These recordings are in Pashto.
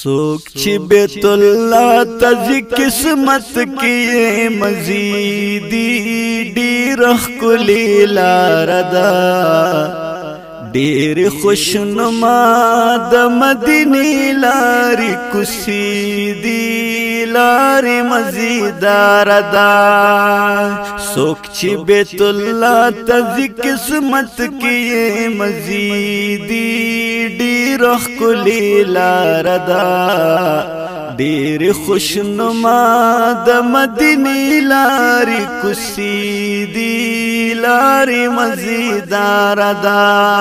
सोक ची बेतुल्ला तजी किस्मत की मजीदी डीरख कुली लारदा डेर खुशनुमा द मदीनी लारी कुसीदी लारी मजीदारदा सोक ची बेतुल्ला तजी किस्मत की मजीदी डीरख कुली लारदा डेर खुशनुमा द मदीनी लारी कुसीदी लारी मजीदारदा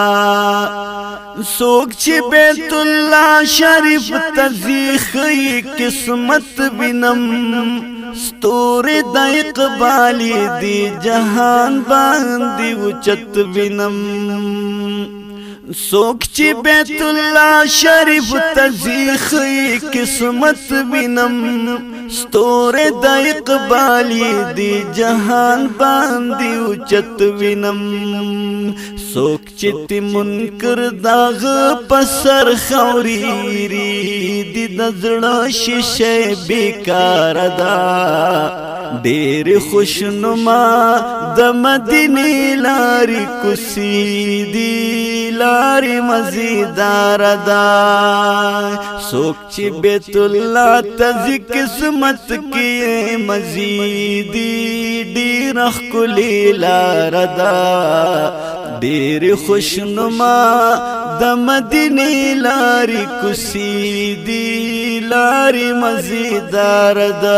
सोक ची बेतुल्ला शरीफ तजीखी किस्मत बिनम स्तोरे द इकबाली दी जहान बांदी उचत बिनम सोक ची बेतुल्ला शरीफ तजीखी किस्मत बिनम स्तोरे द इकबाली दी जहान बांदी उचत बिनम सोक चिति मुनकर दाग पसर खौरीरी दी दजड़ा शीशे बेकार दा डेर खुशनुमा द मदीनी लारी कुसीदी लारी मजीदारदा सोक ची बेतुल्ला तजी किस्मत की मजीदी डीरख कुली लारदा डेर खुशनुमा द मदीनी लारी कुसीदी लारी मजीदारदा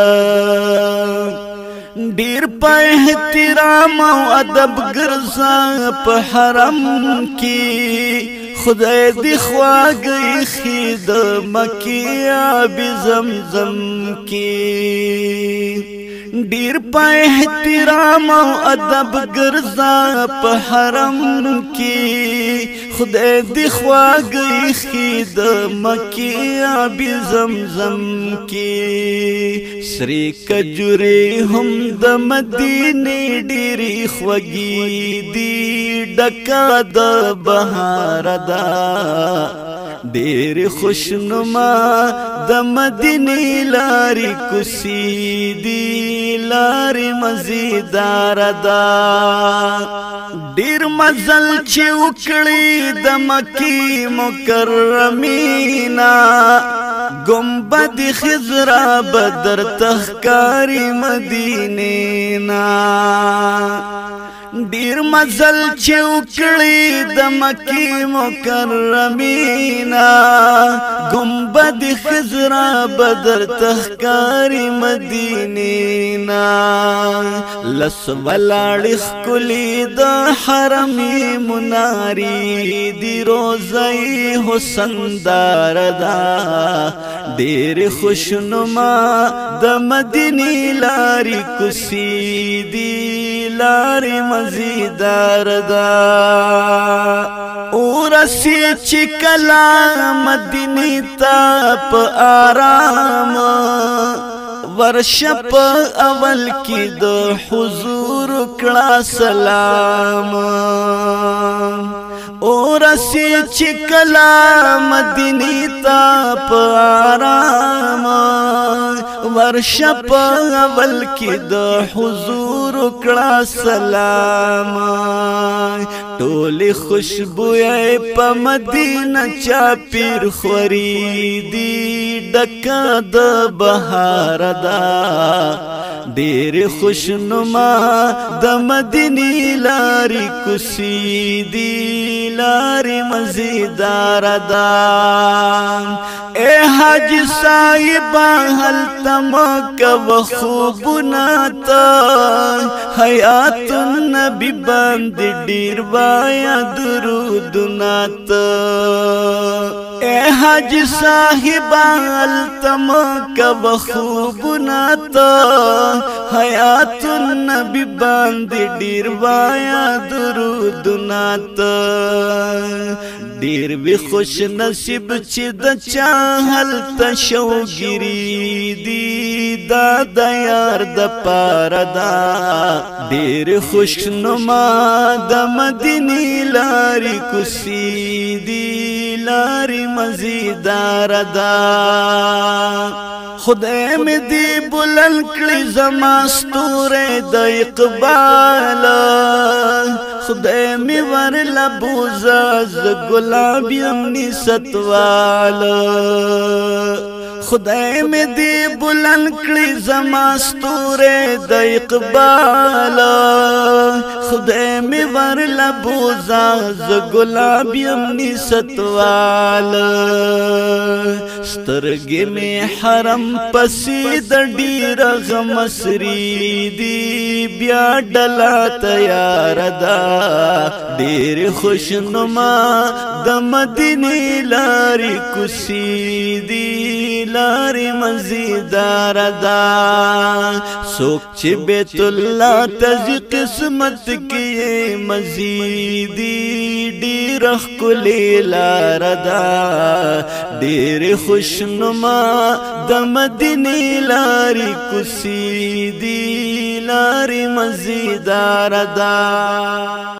डीर पे एहतराम अदब गिरजा पे हरम की खुदाई दिखवा गई खीद मकिया भी जमजम की डीर पे एहतराम अदब गिरजा पे हरम की खुदाई दिखवा गई खीद मकिया भी जमजम की श्री कजुरे हम द मदीने डीरी ख्वगी दी डका द बहारदा डेर खुशनुमा द मदीने लारी कुसीदी लारी मजीदारदा डीर मजल ची उकड़ी द मकी मुकर्रमीना गुंबद खिजरा बदर तहकारी मदीने ना डीर मजल ची उकड़ी द मकी मुकर्रमीना गुंबद खिजरा बदर तहकारी मदीने ना लस वलाड़िख कुली द हरमी मुनारी दी रोज़ई हुसनदारदा डेर खुशनुमा द मदीनी लारी कुसीदी लारी मजीदारदा उरसी चिकला मदीनी ताप आराम वर्षप अवल की दो हुजूर कड़ा सलाम उरसी चिकला मदीनी ताप आराम वर्षप अवल की दो हुजूर कड़ा सलाम टोली खुशबुए प मदीना चापीर खरीदी डका द बहारदा डेर खुशनुमा द मदीनी लारी कुसीदी लारी मजीदारदा ए हज साहिबा हल तमक व खूब नाता हयातुन नबी बंद डीर बाया दुरूद नाता ए हज साहिबा हल तमक व खूब नाता हयातुन नबी बंद डीर बाया दुरूद नाता डीर भी खुश नसीब चिद चाहल तशौगिरी दी दादा यार द पारदा डीर खुशनुमा द मदीनी लारी कुसीदी لاری مزیدار دا خدای می دی بلند کړي زما ستوره د اقبال خدای می ورلا بوزا ز گلاب یم نستوال خدای می دی بلند کړي زما ستوره د اقبال خدای می ورلا بوزا ز گلاب یم نستوال سترګې می حرم پسې د ډیر غم سری دی بیا ډلا تیار ده ډیر خوشنما د مدینه لارې کوسی دی لارې مزیدار ده څوک چې بیت الله ته قسمت کې مزیدی ډیر ښکلې لار ده ډیر خوشنما د مدینه لارې کوسی دی لارې مزیدار ده